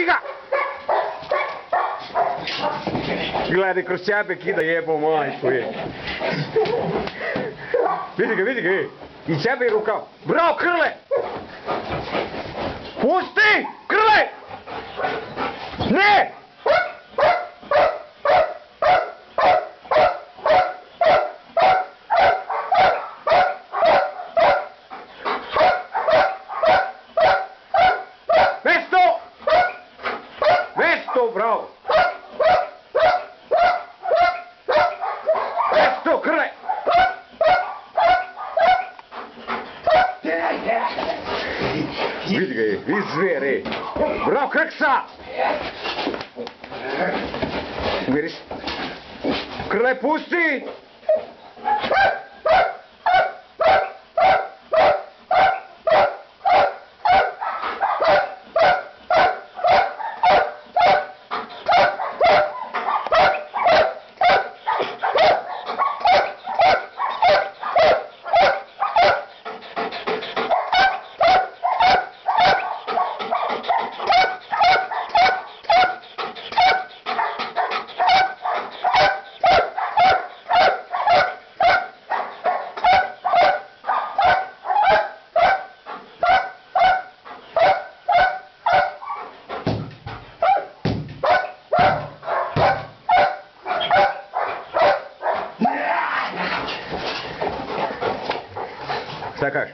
Pusti ga! Gledaj, kroz ćebe kida jebo majku je. Vidi ga, i ćebe i rukav. Bravo, Krle! Pusti! Krle! Ne! Mesto, bravo! Mesto, Krle! Vidi ga je, izvere! Bravo, Krksa! Vidiš? Krle, pusti! Šta kažeš?